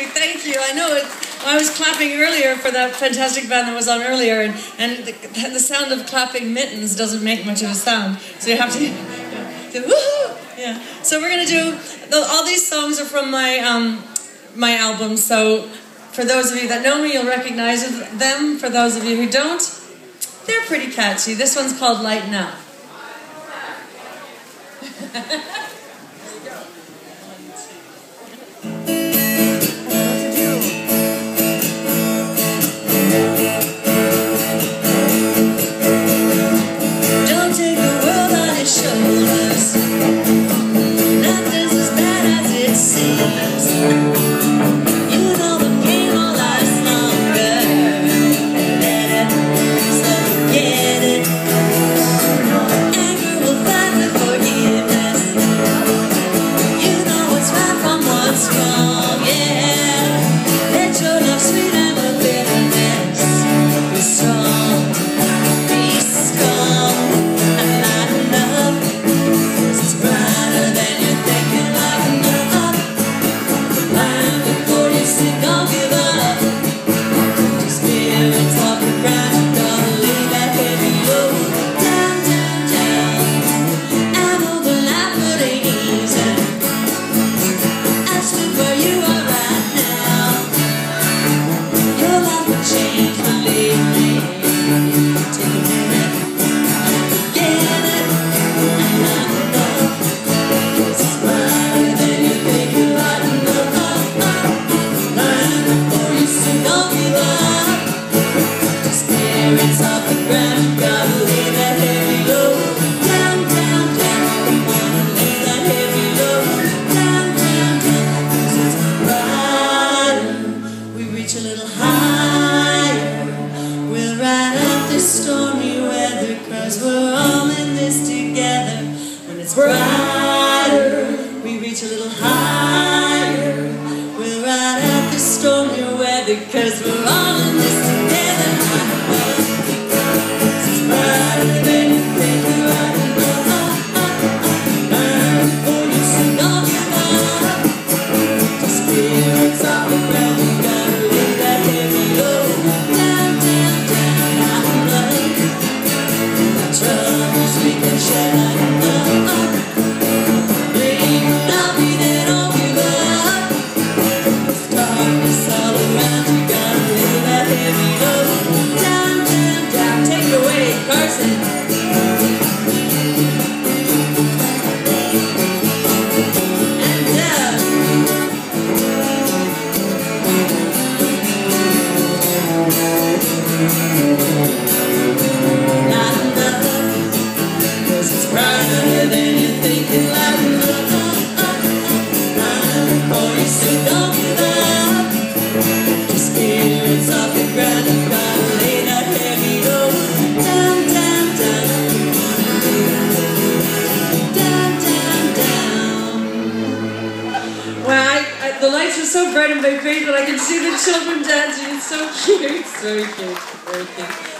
thank you. I know it. I was clapping earlier for that fantastic band that was on earlier, and the sound of clapping mittens doesn't make much of a sound, so you have to do woohoo. Yeah. So we're gonna do all these songs are from my my album. So for those of you that know me, you'll recognize them. For those of you who don't, they're pretty catchy. This one's called Lighten Up. Stormy weather, 'cause we're all in this together. When it's brighter, we reach a little higher. We'll ride out the stormy weather, 'cause we're all in this together. It's brighter than you think you're right. Before you sing all give up. The spirits of the ground, you gotta lay that heavy load. Down, down, down. Troubles we can share, lighten up. Bring I'll be there, don't give up. There's darkness all around, you gotta lay that heavy load. Down, down, down, take it away, Carson. Brighter than you think you lighten up. Before you say don't give up. The spirits off the ground, you gotta lay that heavy load. Down, down, down. Down, down, down. Well, the lights are so bright in my face, but I can see the children dancing. It's so cute. It's very cute. Very cute.